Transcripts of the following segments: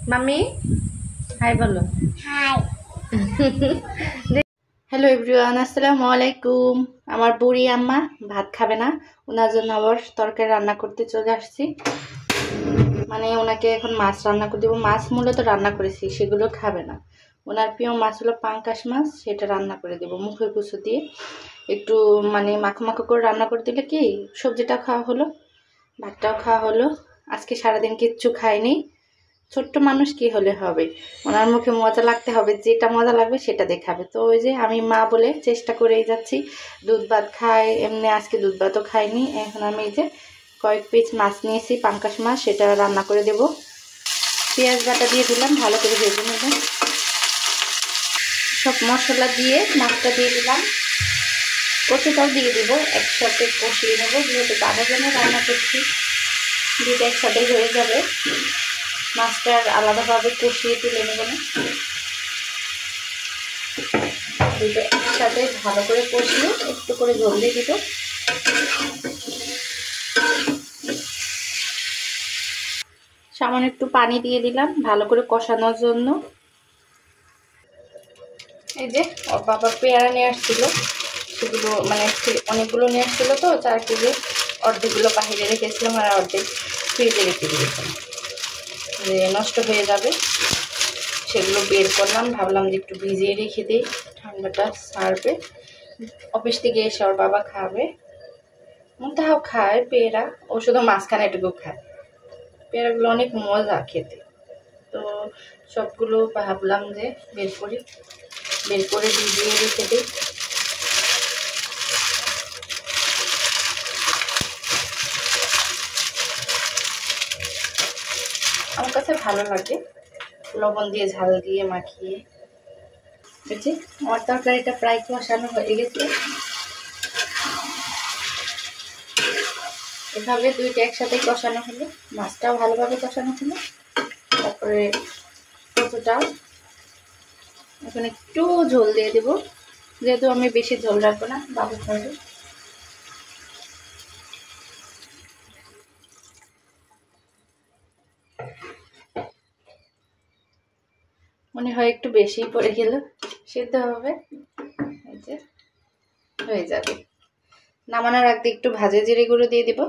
Mummy hi বলো। Hi. Hello everyone, আসসালামু আলাইকুম। আমার বুড়ি আম্মা ভাত খাবে না, ওনার জন্য আবার তরকারি রান্না করতে চলে আসছি। মানে ওনাকে এখন মাছ রান্না করে দেবো। মাছ মূলত রান্না করেছি, সেগুলো খাবে না। ওনার প্রিয় মাছ হলো পাঙ্কাশ মাছ, সেটা রান্না করে দেবো মুখে কুচু দিয়ে একটু মানে মাখো মাখো করে রান্না করে দিলে কি সবজিটা খাওয়া হলো, ভাতটাও খাওয়া হলো। আজকে সারাদিন কিচ্ছু খাইনি। ছোট্ট মানুষ কি হলে হবে, ওনার মুখে মজা লাগতে হবে, যেটা মজা লাগবে সেটা দেখাবে। তো ওই যে আমি মা বলে চেষ্টা করেই যাচ্ছি। দুধ ভাত খাই এমনি, আজকে দুধ ভাতও খাইনি। এখন আমি এই যে কয়েক পিস মাছ নিয়েছি, পাঙ্কাশ মাছ, সেটা রান্না করে দেব। পেঁয়াজ বাটা দিয়ে দিলাম, ভালো করে ভেজে নেব। সব মশলা দিয়ে মাছটা দিয়ে দিলাম, কচুটাও দিয়ে দিব, একসাথে কষিয়ে নেবো। যেহেতু বাবার জন্য রান্না করছি, দুটো একসাথে হয়ে যাবে। মাছটা আলাদাভাবে কষিয়ে তুলে নেব না, দুটো একসাথে ভালো করে কষিয়ে একটু করে জল দিয়ে দিব। সামান্য একটু পানি দিয়ে দিলাম ভালো করে কষানোর জন্য। এই যে ওর বাবা পেয়ারা নিয়ে আসছিল, সেগুলো মানে অনেকগুলো নিয়ে আসছিল, তো 4 কেজি। অর্ধেকগুলো বাহিরে রেখেছিলাম আর অর্ধেক ফ্রিজে রেখে দিয়েছিলাম, যে নষ্ট হয়ে যাবে। সেগুলো বের করলাম, ভাবলাম যে একটু ভিজিয়ে রেখে দিই, ঠান্ডাটা সারবে। অফিস থেকে এসে ওর বাবা খাবে, তাও খায় পেয়ারা, ও শুধু মাঝখানে এটুকু খায়। পেয়ারাগুলো অনেক মজা খেতে, তো সবগুলো ভাবলাম যে বের করি, বের করে ভিজিয়ে রেখে দিই। আমার কাছে ভালো লাগে লবণ দিয়ে ঝাল দিয়ে মাখিয়ে। বুঝছি আমার তরকারিটা প্রায় কষানো হয়ে গেছে। এভাবে দুইটা একসাথে কষানো হলো, মাছটাও ভালোভাবে কষানো হলো। তারপরে কচুটাও এখন একটু ঝোল দিয়ে দেবো, যেহেতু আমি বেশি ঝোল রাখবো না, বাবু খাবে। মনে হয় একটু বেশি পড়ে গেল, সিদ্ধ হবে, এই যে হয়ে যাবে। নামানোর আগে একটু ভাজা জিরে গুঁড়ো দিয়ে দিব।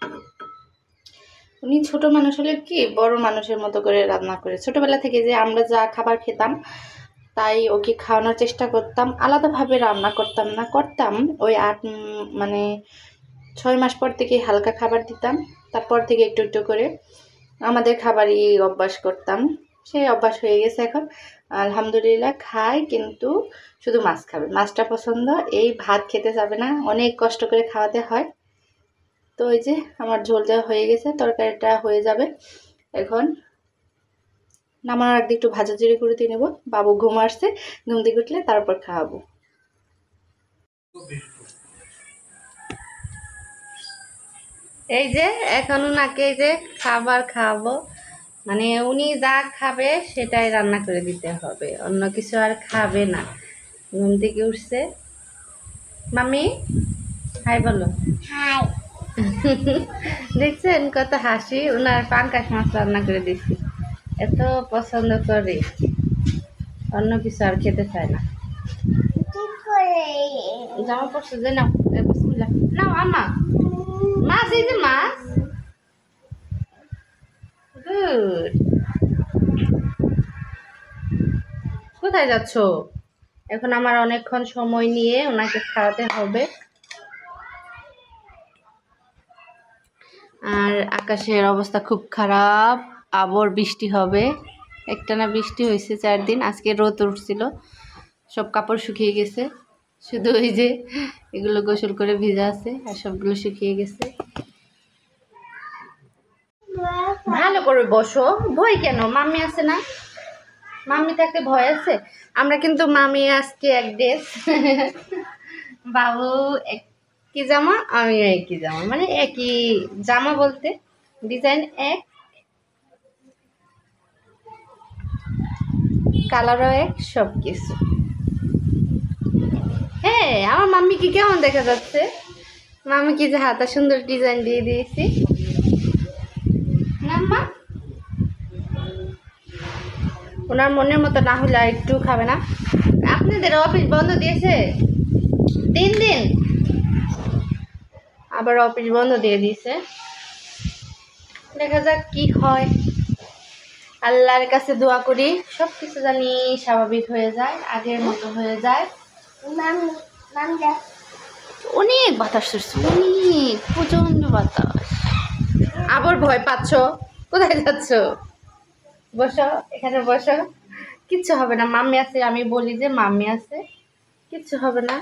উনি ছোট মানুষ হলে কি বড় মানুষের মতো করে রান্না করে, ছোটবেলা থেকে যে আমরা যা খাবার খেতাম তাই ওকে খাওয়ানোর চেষ্টা করতাম। আলাদাভাবে রান্না করতাম না, করতাম ওই 6 মাস পর থেকে হালকা খাবার দিতাম, তারপর থেকে একটু একটু করে আমাদের খাবারই অভ্যাস করতাম। সেই অভ্যাস হয়ে গেছে এখন, আলহামদুলিল্লাহ খায়, কিন্তু শুধু মাছ খাবে, মাছটা পছন্দ। এই ভাত খেতে যাবে না, অনেক কষ্ট করে খাওয়াতে হয়। তো ওই যে আমার ঝোল দেওয়া হয়ে গেছে, তরকারিটা হয়ে যাবে। এখন নামানোর আগে একটু ভাজা জিরে করে দিয়ে নেবো। বাবু ঘুম আসছে, ঘুম থেকে উঠলে তারপর খাওয়াবো। এই যে এখন উনাকে এই যে খাবার খাওয়াবো, মানে উনি যা খাবে সেটাই রান্না করে দিতে হবে, অন্য কিছু আর খাবে না। ঘুম থেকে উঠছে। মাম্মি হাই বলো। হাই। দেখছেন কত হাসি, উনার পাঙ্কাশ মাছ রান্না করে দিচ্ছি, এত পছন্দ করে, অন্য কিছু আর খেতে চায় না। জামা পড়ছে যে নাও, বিসমিল্লাহ নাও আম্মা। মাছ, এই যে মাছ, গুড। কোথায় যাচ্ছ? এখন আমার অনেকক্ষণ সময় নিয়ে ওনাকে খাওয়াতে হবে। আর আকাশের অবস্থা খুব খারাপ, আবার বৃষ্টি হবে। একটানা বৃষ্টি হয়েছে 4 দিন, আজকে রোদ উঠছিল, সব কাপড় শুকিয়ে গেছে, শুধু ওই যে এগুলো গোসল করে ভিজা আছে, আর সবগুলো শুকিয়ে গেছে। ভালো করে বসো, ভয় কেন? মাম্মি আছে না, মাম্মি থাকতে ভয় আছে? আমরা কিন্তু মামি আজকে এক ড্রেস, বাবু একই জামা, আমি একই জামা, মানে একই জামা বলতে ডিজাইন এক, কালারও এক, সব কিছু। হ্যাঁ, আমার মাম্মি কি কেমন দেখা যাচ্ছে? মামি কি যে হাতা সুন্দর ডিজাইন দিয়ে দিয়েছি না মা? ওনার মনের মতো না হলে আর একটু খাবে না। আপনাদের অফিস বন্ধ দিয়েছে 3 দিন, আবার অফিস বন্ধ দিয়ে দিয়েছে। দেখা যাক কি হয়, আল্লাহর কাছে দোয়া করি সব কিছু জানি স্বাভাবিক হয়ে যায়, আগের মতো হয়ে যায়। অনেক বাতাস চলছে, অনেক প্রচন্ড বাতাস। আবার ভয় পাচ্ছ? কোথায় যাচ্ছ? বসো, এখানে বসো, কিচ্ছু হবে না, মাম্মি আছে। আমি বলি যে মাম্মি আছে, কিচ্ছু হবে না।